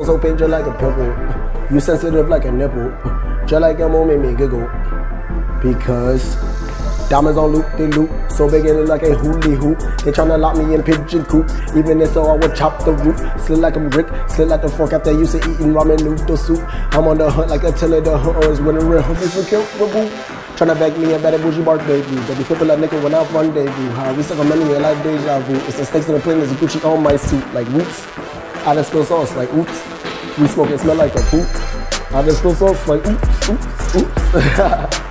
So pain just like a pimple. You sensitive like a nipple. Just like a moment make me giggle. Because diamonds on loop, they loop. So big and like a hoolie hoop. They tryna lock me in pigeon coop. Even if so, I would chop the root. Slit like I'm Rick, slit like the fork after used to eating ramen noodle soup. I'm on the hunt like a teller, the hunt always winning real. Hoping for kill for boo. Tryna bag me a better bougie bark baby. But you flip like nickel when I rendezvous. How we suck a money in like deja vu. It's the snakes in the plane, there's a Gucci on my suit. Like whoops. I just spill sauce like oops. We smoke it smell like a poop. I just spill sauce like oops, oops, oops.